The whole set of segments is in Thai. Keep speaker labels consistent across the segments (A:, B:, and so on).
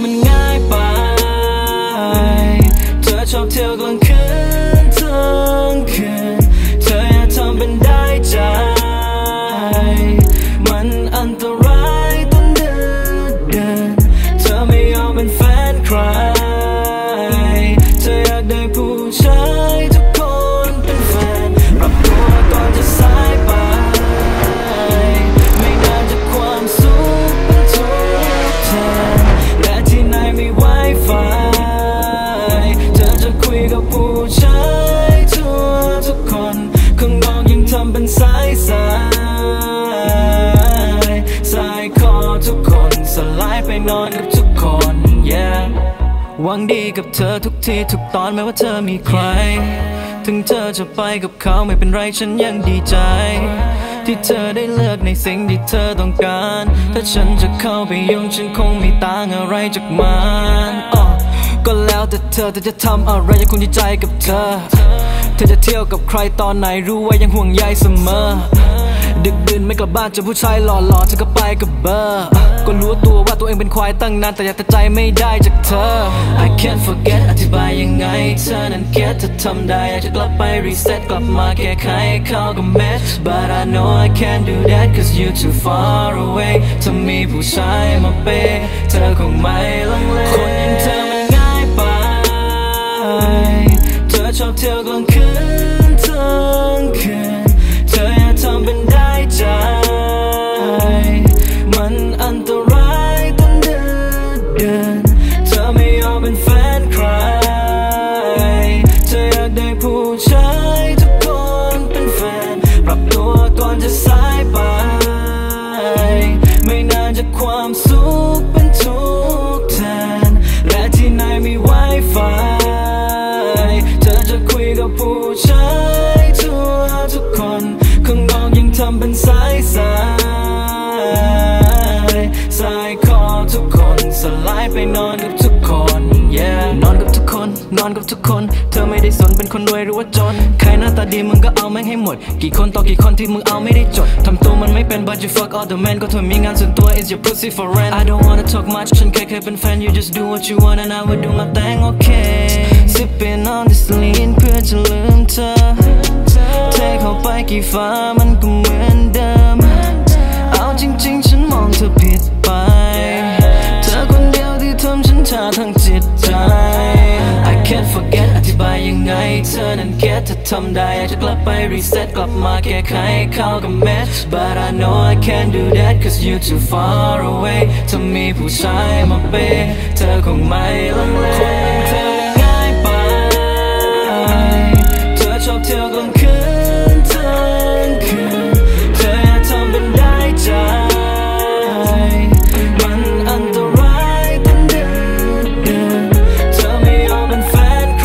A: มันง่ายไปเธอชอบเที่ยวกลางคืนทั้งคืนเธออยากทำเป็นได้ใจมันอันตรายต้นเดินเธอไม่ยอมเป็นแฟนใครเธออยากได้ผู้ชายทุกคนเป็นแฟนปรับตัวก่อนจะสายไปไม่นานจากความสุขเป็นทุกแทนและที่ไหนมี Wi-Fi เธอจะคุยกับผู้ชายทุกคนข้างนอกยังทำเป็นสายคอทุกคนสลายไปนอนกับทุกคน yeah หวังดีกับเธอทุกทีทุกตอนแม้ว่าเธอมีใครถึงเธอจะไปกับเขาไม่เป็นไรฉันยังดีใจที่เธอได้เลือกในสิ่งที่เธอต้องการถ้าฉันจะเข้าไปยุ่งฉันคงไม่ต่างอะไรจากมันก็แล้วแต่เธอจะทำอะไรยังคงดีใจกับเธอจะเที่ยวกับใครตอนไหนรู้ว่ายังห่วงใยเสมอดึกดื่นไม่กลับบ้านเจอผู้ชายหล่อๆเธอก็ไปกับเบอร์ก็รู้ตัวว่าตัวเองเป็นควายตั้งนานแต่อยากตัดใจไม่ได้จากเธอ I can't forget อธิบายยังไงเธอนั้นเก็ตเธอทำได้อยากจะกลับไปรีเซ็ตกลับมาแก้ไขเข้ากับแมท But I know I can't do that cause you too far away ถ้ามีผู้ชายมาเปย์เธอคงไม่ลังเลคนอย่างเธอมันง่ายไปเธอชอบเที่ยวกลางคืนทั้งคืนเธออยากทำเป็นได้ใจมันอันตรายต้นเดินเธอไม่ยอมเป็นแฟนใครเธออยากได้ผู้ชายทุกคนเป็นแฟนปรับตัวก่อนจะสายไปไม่นานจากความสุขเป็นทุกแทนและที่ไหนมี Wi-Fi เธอจะคุยกับผู้ชายทุกคนข้างนอกยังทำเป็นสายคอทุกคนสลายไปนอนกับทุกคน yeah นอนกับทุกคนนอนกับทุกคนเธอไม่ได้สนเป็นคนรวยหรือว่าจนใครหน้าตาดีมึงก็เอาแม่งให้หมดกี่คนต่อกี่คนที่มึงเอาไม่ได้จดทำตัวมันไม่เป็น but you fuck all the men ก็เธอมีงานส่วนตัว is your pussy for rent I don't wanna talk much ฉันแค่เคยเป็นแฟน you just do what you want and I will do my thing okay sipping on this lean เพื่อจะลืมเธอเทเข้าไปกี่ฟ้ามันก็เหมือนเดิมเอาจริงๆฉันมองเธอผิดไปเธอคนเดียวที่ทำฉันชาทั้งจิตใจ I can't forget อธิบายยังไงเธอนั้นเก็ตเธอทำได้อยากจะกลับไปรีเซ็ตกลับมาแก้ไขเข้ากับแมท But I know I can't do that cause you too far away ถ้ามีผู้ชายมาเปย์เธอคงไม่ลังเลคนอย่างเธอง่ายไปเธอชอบเที่ยวกลางคืนทั้งคืนเธออยากทำเป็นได้ใจมันอันตรายต้นเดินเธอไม่ยอมเป็นแฟนใคร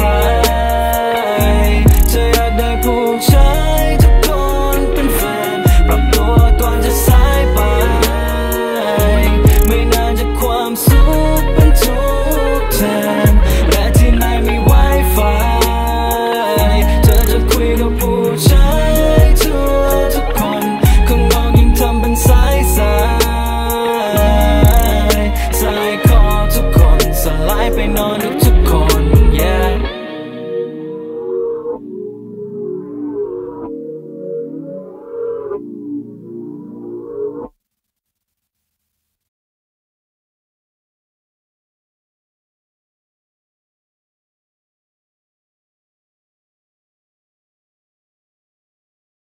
A: เธออยากได้ผู้ชายทุกคนเป็นแฟนปรับตัวก่อนจะสายไปไม่นานจากความสุขเป็นทุกแทนและที่ไหนมี Wi-Fi เธอจะคุยกับผู้ชายทุกคนข้างนอกยังทำเป็นสายคอทุกคนสลายไปนอนกับ